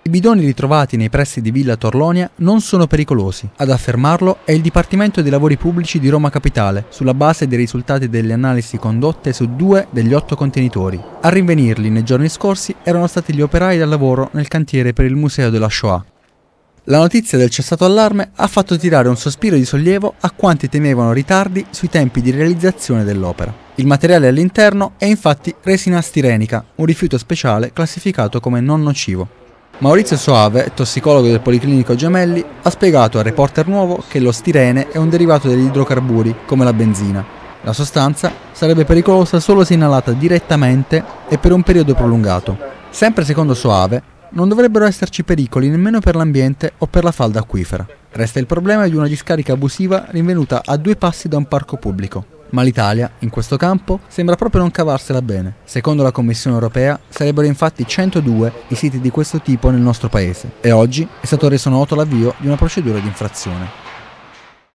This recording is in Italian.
I bidoni ritrovati nei pressi di Villa Torlonia non sono pericolosi. Ad affermarlo è il Dipartimento dei Lavori Pubblici di Roma Capitale, sulla base dei risultati delle analisi condotte su 2 degli 8 contenitori. A rinvenirli nei giorni scorsi erano stati gli operai del lavoro nel cantiere per il Museo della Shoah. La notizia del cessato allarme ha fatto tirare un sospiro di sollievo a quanti temevano ritardi sui tempi di realizzazione dell'opera. Il materiale all'interno è infatti resina stirenica, un rifiuto speciale classificato come non nocivo. Maurizio Soave, tossicologo del Policlinico Gemelli, ha spiegato a Reporter Nuovo che lo stirene è un derivato degli idrocarburi, come la benzina. La sostanza sarebbe pericolosa solo se inalata direttamente e per un periodo prolungato. Sempre secondo Soave, non dovrebbero esserci pericoli nemmeno per l'ambiente o per la falda acquifera. Resta il problema di una discarica abusiva rinvenuta a 2 passi da un parco pubblico. Ma l'Italia, in questo campo, sembra proprio non cavarsela bene. Secondo la Commissione europea, sarebbero infatti 102 i siti di questo tipo nel nostro paese e oggi è stato reso noto l'avvio di una procedura di infrazione.